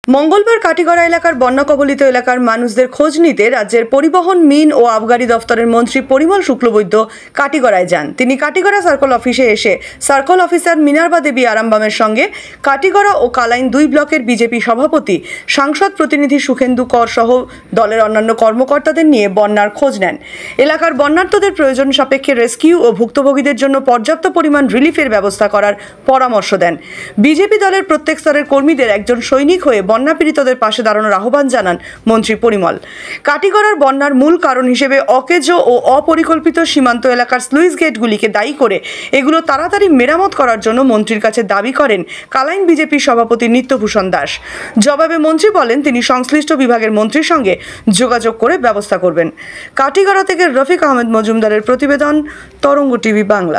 মঙ্গলবার কাটিগড়া এলাকার বন্যা কবলিত এলাকার মানুষদের খোঁজ নিতে রাজ্যের পরিবহন, মিন ও আবগারি দফতরের মন্ত্রী পরিমল শুক্লবৈদ্য কাটিগড়ায় যান। তিনি কাটিগড়া সার্কেল অফিসে এসে সার্কেল অফিসার মিনার্বা দেবী আরামবামের সঙ্গে কাটিগড়া ও কালাইন 2 ব্লকের বিজেপি সভাপতি, সাংসদ প্রতিনিধি সুখেন্দু কর সহ দলের অন্যান্য কর্মকর্তাদের নিয়ে বন্যার খোঁজ নেন। এলাকার বন্যার্তদের প্রয়োজন সাপেক্ষে রেস্কিউ ও ভুক্তভোগীদের জন্য পর্যাপ্ত পরিমাণ রিলিফের ব্যবস্থা করার পরামর্শ দেন। বিজেপি দলের প্রত্যেক স্তরের কর্মীদের একজন সৈনিক হয়ে বন্যা পীড়িতদের পাশে দাঁড়ানোর আহ্বান জানান মন্ত্রী পরিমল। কাটিগড়ার বন্যার মূল কারণ হিসেবে অকেজো ও অপরিকল্পিত সীমান্ত এলাকার স্লুইস গেটগুলিকে দায়ী করে এগুলো তাড়াতাড়ি মেরামত করার জন্য মন্ত্রীর কাছে দাবি করেন কালাইন বিজেপি সভাপতি নিত্যভূষণ দাস। জবাবে মন্ত্রী বলেন তিনি সংশ্লিষ্ট বিভাগের মন্ত্রীর সঙ্গে যোগাযোগ করে ব্যবস্থা করবেন। কাটিগড়া থেকে রফিক আহমেদ মজুমদারের প্রতিবেদন, তরঙ্গ টিভি বাংলা।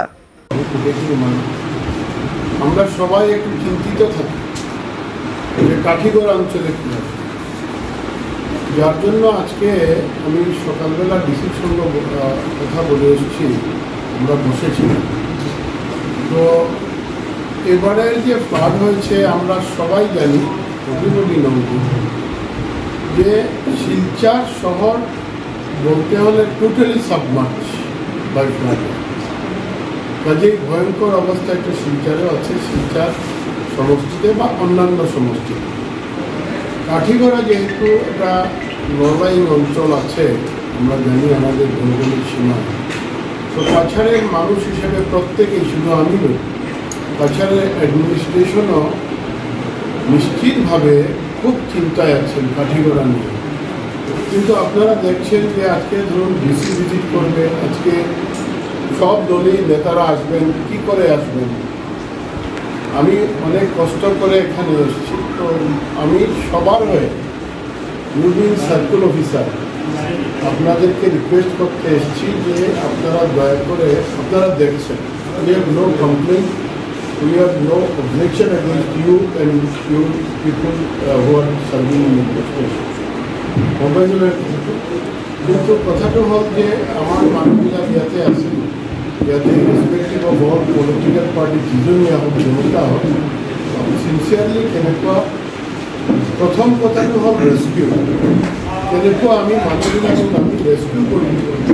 আমরা সবাই একটু চিন্তিত থাকি যে কাঠিগড়া অঞ্চলে কী হবে, যার জন্য আজকে আমি সকালবেলা ডিসির সঙ্গে কথা বলে এসেছি, আমরা বসেছি। তো এবারের যে ফ্লাড হয়েছে আমরা সবাই জানি, এভরিবডি নোজ, যে শিলচর শহর বলতে হলে টোটালি সাবমার্জ বাই ফ্লাড। কাজেই ভয়ঙ্কর অবস্থা একটা শিলচরেও আছে, শিলচর সমষ্টিতে বা অন্যান্য সমষ্টিতে। কাঠিগড়া যেহেতু একটা নরলাইন অঞ্চল আছে, আমরা জানি আমাদের ভৌগোলিক সীমা, তো কাছাড়ের মানুষ হিসেবে প্রত্যেকেই, শুধু আমি নই, কাছাড়ের অ্যাডমিনিস্ট্রেশনও নিশ্চিতভাবে খুব চিন্তায় আছেন কাঠিগড়া নিয়ে। কিন্তু আপনারা দেখছেন যে আজকে ধরুন ডিসি ভিজিট করবে, আজকে সব দলীয় নেতারা আসবেন, কি করে আসবেন? আমি অনেক কষ্ট করে এখানে এসেছি, তো আমি সবার হয়ে ইউনিয়ন সার্কেল অফিসার আপনাদেরকে রিকোয়েস্ট করতে এসেছি যে আপনারা দয়া করে, আপনারা দেখছেন, we have no complain, we have no objection against you and you people who are serving in comparative. কিন্তু কথাটা হল যে আমার মানুষরা ইয়াতে আছে, ইয়াতে respective of all political party যিজনীয়া হওক, যেনেকুৱা হওক, চিনচিয়াৰলি কেনেকুৱা, প্ৰথম কথাটো হ'ল ৰেস্কিউ। কেনেকুৱা আমি মানুহবিলাকক আমি ৰেস্কিউ কৰিব,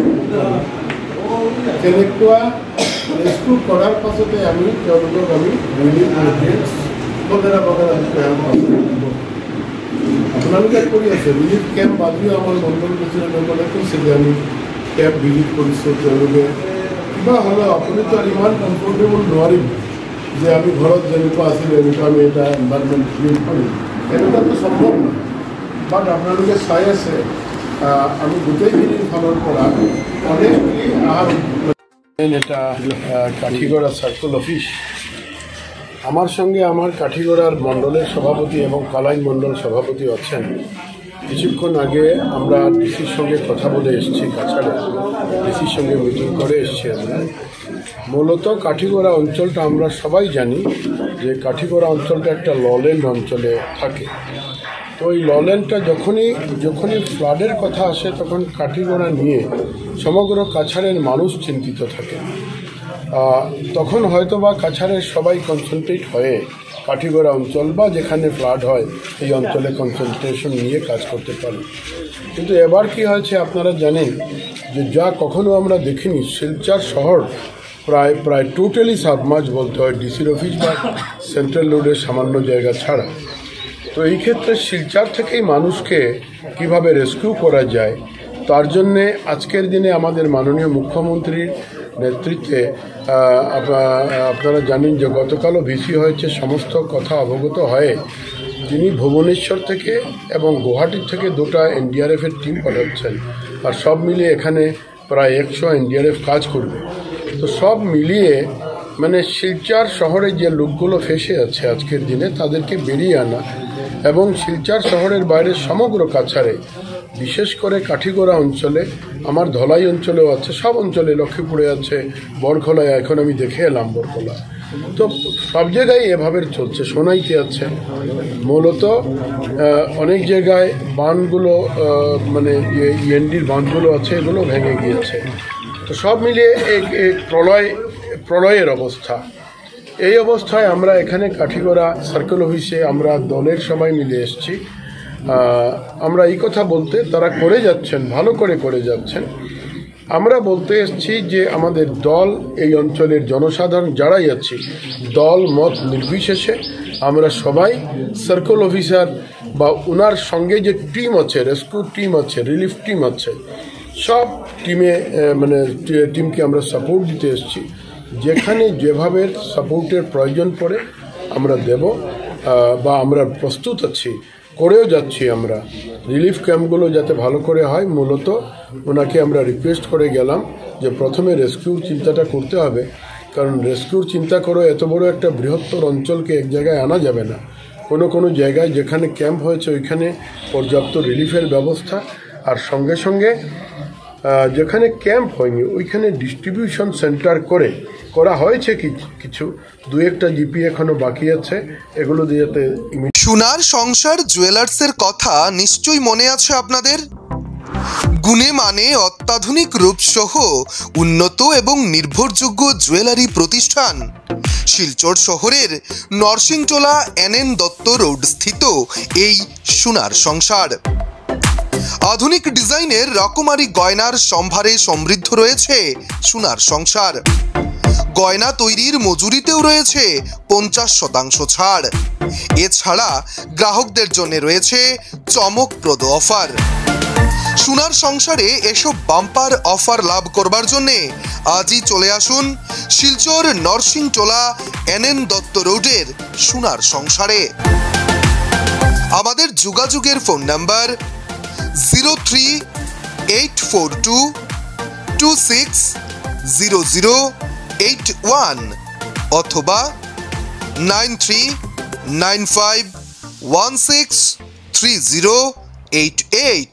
কেনেকুৱা ৰেস্কিউ কৰাৰ পাছতে আমি তেওঁলোকক আমি ৰিলিফ বগেৰা বগেৰা আপোনালোকে কৰি আছে। ৰিলিফ কেম্প আজিও আমাৰ মণ্ডল প্ৰেচিডেণ্টসকলে কৈছে যে আমি কেম্প ভিজিট কৰিছোঁ, তেওঁলোকে কিবা হ'লেও আপুনিতো আৰু ইমান কমফৰ্টেবল নোৱাৰিম যে আমি ঘৰত যেনেকুৱা আছিলোঁ এনেকুৱা আমি এটা এনভাইৰমেণ্ট ক্ৰিয়েট কৰিম, এনেকুৱাতো সম্ভৱ নহয়। বাট আপোনালোকে চাই আছে, আমি গোটেইখিনিৰ ফালৰ পৰা অনেকগুলি এটা কাঠিগড়া সার্কেল অফিস, আমার সঙ্গে আমার কাঠিগড়ার মণ্ডলের সভাপতি এবং কালাইন মণ্ডল সভাপতি আছেন। কিছুক্ষণ আগে আমরা ডিসির সঙ্গে কথা বলে এসেছি, কাছাড়ে ডিসির সঙ্গে মিটিং করে এসেছি আমরা। মূলত কাঠিগড়া অঞ্চলটা আমরা সবাই জানি যে কাঠিগড়া অঞ্চলটা একটা লল্যান্ড অঞ্চলে থাকে। তো এই লল্যান্ডটা যখনই ফ্লাডের কথা আসে তখন কাঠিগড়া নিয়ে সমগ্র কাছাড়ের মানুষ চিন্তিত থাকে। তখন হয়তো বা কাছাড়ের সবাই কনসেন্ট্রেট হয়ে কাঠিগড়া অঞ্চল বা যেখানে ফ্লাড হয় এই অঞ্চলে কনসেন্ট্রেশন নিয়ে কাজ করতে পারে। কিন্তু এবার কি হয়েছে আপনারা জানেন যে যা কখনো আমরা দেখিনি, শিলচর শহর প্রায় টোটালি সাবমার্জ বলতে হয়, ডিসির অফিস বা সেন্ট্রাল রোডের সামান্য জায়গা ছাড়া। তো এই ক্ষেত্রে শিলচর থেকেই মানুষকে কিভাবে রেস্কিউ করা যায়, তার জন্যে আজকের দিনে আমাদের মাননীয় মুখ্যমন্ত্রীর নেতৃত্বে আপনারা জানেন যে গতকালও ভিসি হয়েছে, সমস্ত কথা অবগত হয়ে তিনি ভুবনেশ্বর থেকে এবং গুয়াহাটির থেকে 2টা এনডিআরএফের টিম পাঠাচ্ছেন। আর সব মিলিয়ে এখানে প্রায় 100 এনডিআরএফ কাজ করবে। তো সব মিলিয়ে মানে শিলচর শহরে যে লোকগুলো ফেসে আছে আজকের দিনে তাদেরকে বেরিয়ে আনা এবং শিলচর শহরের বাইরে সমগ্র কাছাড়ে, বিশেষ করে কাঠিগড়া অঞ্চলে, আমার ধলাই অঞ্চলেও আছে, সব অঞ্চলে, লক্ষ্মীপুরে আছে, বরখোলায়, এখন আমি দেখে এলাম বরখোলা, তো সব জায়গায় এভাবে চলছে। সোনাইতে আছে, মূলত অনেক জায়গায় বাঁধগুলো মানে ইএনডির বাঁধগুলো আছে, এগুলো ভেঙে গিয়েছে। তো সব মিলিয়ে এক প্রলয়ের অবস্থা। এই অবস্থায় আমরা এখানে কাঠিগড়া সার্কেল অফিসে আমরা দলের সবাই মিলে এসেছি। আমরা এই কথা বলতে, তারা করে যাচ্ছেন, ভালো করে যাচ্ছেন। আমরা বলতে এসেছি যে আমাদের দল এই অঞ্চলের জনসাধারণ যারাই আছি, দল মত নির্বিশেষে আমরা সবাই সার্কেল অফিসার বা ওনার সঙ্গে যে টিম আছে, রেস্কিউ টিম আছে, রিলিফ টিম আছে, সব টিমকে আমরা সাপোর্ট দিতে এসেছি। যেখানে যেভাবে সাপোর্টের প্রয়োজন পড়ে আমরা দেব বা আমরা প্রস্তুত আছি, করেও যাচ্ছি। আমরা রিলিফ ক্যাম্পগুলো যাতে ভালো করে হয়, মূলত ওনাকে আমরা রিকোয়েস্ট করে গেলাম যে প্রথমে রেস্কিউর চিন্তাটা করতে হবে, কারণ রেস্কিউর চিন্তা করে এত বড় একটা বৃহত্তর অঞ্চলকে এক জায়গায় আনা যাবে না। কোনো জায়গায় যেখানে ক্যাম্প হয়েছে ওইখানে পর্যাপ্ত রিলিফের ব্যবস্থা, আর সঙ্গে সঙ্গে যেখানে ক্যাম্প হয়নি ওইখানে ডিস্ট্রিবিউশন সেন্টার করা হয়েছে। কিছু দু একটা জিপি এখনো বাকি আছে, এগুলো দিয়ে সোনার সংসার জুয়েলার্সের কথা নিশ্চয়ই মনে আছে আপনাদের। গুণে মানে অত্যাধুনিক রূপসহ উন্নত এবং নির্ভরযোগ্য জুয়েলারি প্রতিষ্ঠান শিলচর শহরের নরসিংটোলা NN দত্ত রোড স্থিত এই সোনার সংসার। আধুনিক ডিজাইনের রকমারি গয়নার সম্ভারে সমৃদ্ধ রয়েছে সোনার সংসার। গয়না তৈরির মজুরিতেও রয়েছে 50% ছাড়। এছাড়া গ্রাহকদের জন্য রয়েছে চমকপ্রদ অফার। সোনার সংসারে এসব বাম্পার অফার লাভ করবার জন্য আজই চলে আসুন শিলচর নরসিংটোলা NN দত্ত রোডের সোনার সংসারে। আমাদের যোগাযোগের ফোন নাম্বার 0384260081 অথবা 9395163088।